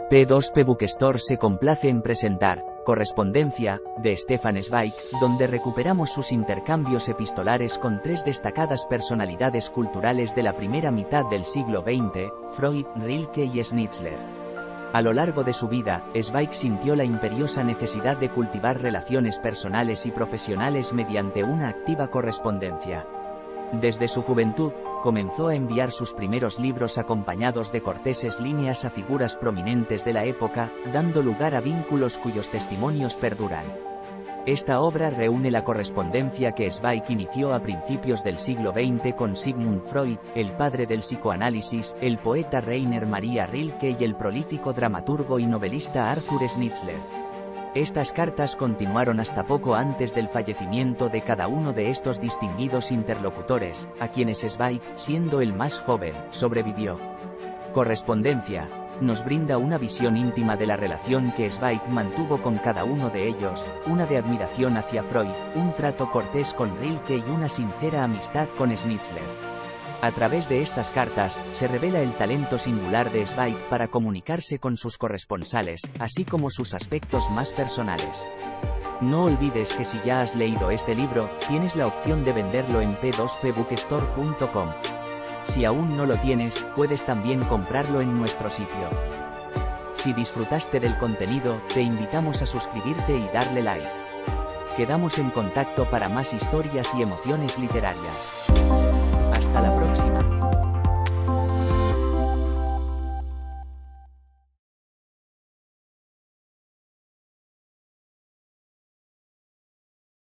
P2P Bookstore se complace en presentar Correspondencia, de Stefan Zweig, donde recuperamos sus intercambios epistolares con tres destacadas personalidades culturales de la primera mitad del siglo XX, Freud, Rilke y Schnitzler. A lo largo de su vida, Zweig sintió la imperiosa necesidad de cultivar relaciones personales y profesionales mediante una activa correspondencia. Desde su juventud, comenzó a enviar sus primeros libros acompañados de corteses líneas a figuras prominentes de la época, dando lugar a vínculos cuyos testimonios perduran. Esta obra reúne la correspondencia que Zweig inició a principios del siglo XX con Sigmund Freud, el padre del psicoanálisis, el poeta Rainer Maria Rilke y el prolífico dramaturgo y novelista Arthur Schnitzler. Estas cartas continuaron hasta poco antes del fallecimiento de cada uno de estos distinguidos interlocutores, a quienes Zweig, siendo el más joven, sobrevivió. Correspondencia nos brinda una visión íntima de la relación que Zweig mantuvo con cada uno de ellos, una de admiración hacia Freud, un trato cortés con Rilke y una sincera amistad con Schnitzler. A través de estas cartas, se revela el talento singular de Zweig para comunicarse con sus corresponsales, así como sus aspectos más personales. No olvides que si ya has leído este libro, tienes la opción de venderlo en p2pbookstore.com. Si aún no lo tienes, puedes también comprarlo en nuestro sitio. Si disfrutaste del contenido, te invitamos a suscribirte y darle like. Quedamos en contacto para más historias y emociones literarias. Hasta la próxima.